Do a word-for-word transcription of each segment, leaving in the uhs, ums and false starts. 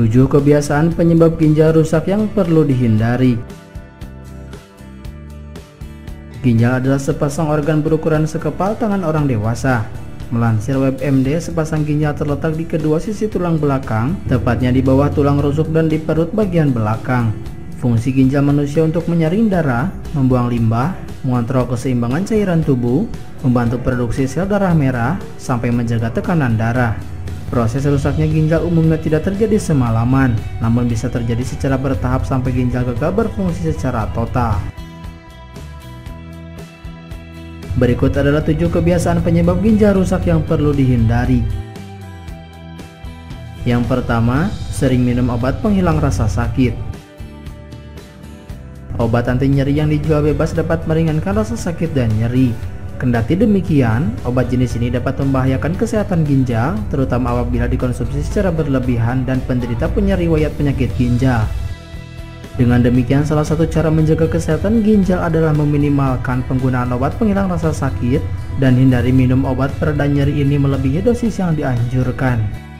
tujuh kebiasaan penyebab ginjal rusak yang perlu dihindari. Ginjal adalah sepasang organ berukuran sekepal tangan orang dewasa. Melansir WebMD, sepasang ginjal terletak di kedua sisi tulang belakang, tepatnya di bawah tulang rusuk dan di perut bagian belakang. Fungsi ginjal manusia untuk menyaring darah, membuang limbah, mengontrol keseimbangan cairan tubuh, membantu produksi sel darah merah, sampai menjaga tekanan darah. Proses rusaknya ginjal umumnya tidak terjadi semalaman, namun bisa terjadi secara bertahap sampai ginjal gagal berfungsi secara total. Berikut adalah tujuh kebiasaan penyebab ginjal rusak yang perlu dihindari. Yang pertama, sering minum obat penghilang rasa sakit. Obat anti nyeri yang dijual bebas dapat meringankan rasa sakit dan nyeri. Kendati demikian, obat jenis ini dapat membahayakan kesehatan ginjal, terutama apabila dikonsumsi secara berlebihan dan penderita punya riwayat penyakit ginjal. Dengan demikian, salah satu cara menjaga kesehatan ginjal adalah meminimalkan penggunaan obat penghilang rasa sakit dan hindari minum obat pereda nyeri ini melebihi dosis yang dianjurkan.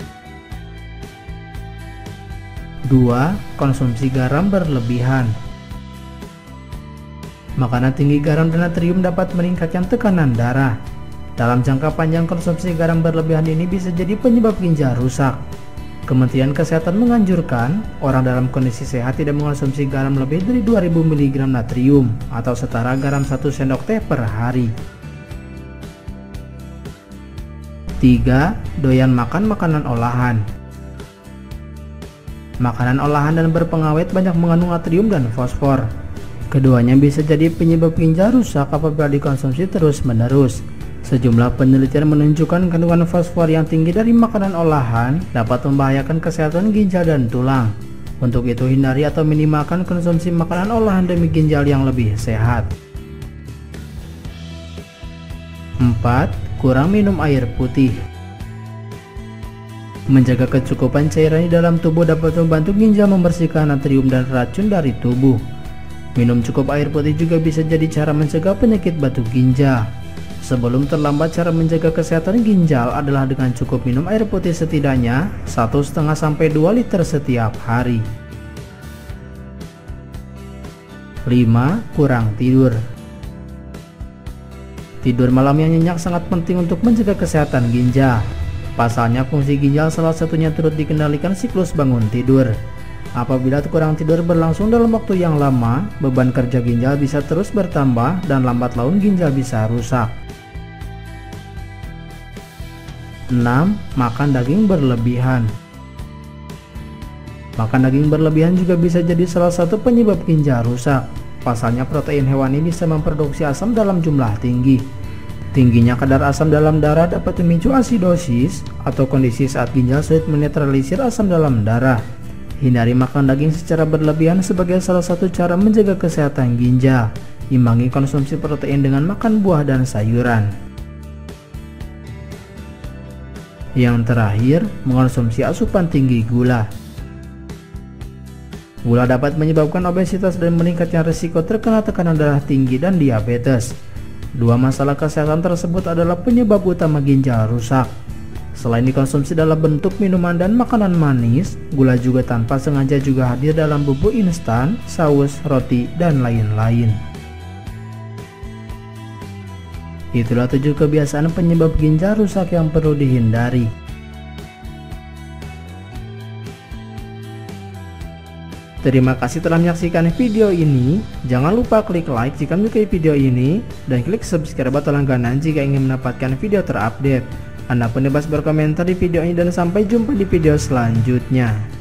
Dua. Konsumsi garam berlebihan. Makanan tinggi garam dan natrium dapat meningkatkan tekanan darah. Dalam jangka panjang, konsumsi garam berlebihan ini bisa jadi penyebab ginjal rusak. Kementerian Kesehatan menganjurkan orang dalam kondisi sehat tidak mengonsumsi garam lebih dari dua ribu miligram natrium atau setara garam satu sendok teh per hari. Tiga. Doyan makan makanan olahan. Makanan olahan dan berpengawet banyak mengandung natrium dan fosfor. Keduanya bisa jadi penyebab ginjal rusak apabila dikonsumsi terus-menerus. Sejumlah penelitian menunjukkan kandungan fosfor yang tinggi dari makanan olahan dapat membahayakan kesehatan ginjal dan tulang. Untuk itu, hindari atau minimalkan konsumsi makanan olahan demi ginjal yang lebih sehat. Empat. Kurang minum air putih. Menjaga kecukupan cairan di dalam tubuh dapat membantu ginjal membersihkan natrium dan racun dari tubuh. Minum cukup air putih juga bisa jadi cara mencegah penyakit batu ginjal. Sebelum terlambat, cara menjaga kesehatan ginjal adalah dengan cukup minum air putih setidaknya satu koma lima sampai dua liter setiap hari. Lima. Kurang tidur. Tidur malam yang nyenyak sangat penting untuk menjaga kesehatan ginjal. Pasalnya, fungsi ginjal salah satunya turut dikendalikan siklus bangun tidur. Apabila kurang tidur berlangsung dalam waktu yang lama, beban kerja ginjal bisa terus bertambah dan lambat laun ginjal bisa rusak. Enam. Makan daging berlebihan. Makan daging berlebihan juga bisa jadi salah satu penyebab ginjal rusak. Pasalnya, protein hewani bisa memproduksi asam dalam jumlah tinggi. Tingginya kadar asam dalam darah dapat memicu asidosis atau kondisi saat ginjal sulit menetralisir asam dalam darah. Hindari makan daging secara berlebihan sebagai salah satu cara menjaga kesehatan ginjal. Imbangi konsumsi protein dengan makan buah dan sayuran. Yang terakhir, mengonsumsi asupan tinggi gula. Gula dapat menyebabkan obesitas dan meningkatnya risiko terkena tekanan darah tinggi dan diabetes. Dua masalah kesehatan tersebut adalah penyebab utama ginjal rusak. Selain dikonsumsi dalam bentuk minuman dan makanan manis, gula juga tanpa sengaja juga hadir dalam bubuk instan, saus, roti, dan lain-lain. Itulah tujuh kebiasaan penyebab ginjal rusak yang perlu dihindari. Terima kasih telah menyaksikan video ini. Jangan lupa klik like jika menyukai video ini dan klik subscribe atau langganan jika ingin mendapatkan video terupdate. Anda pun bebas berkomentar di video ini dan sampai jumpa di video selanjutnya.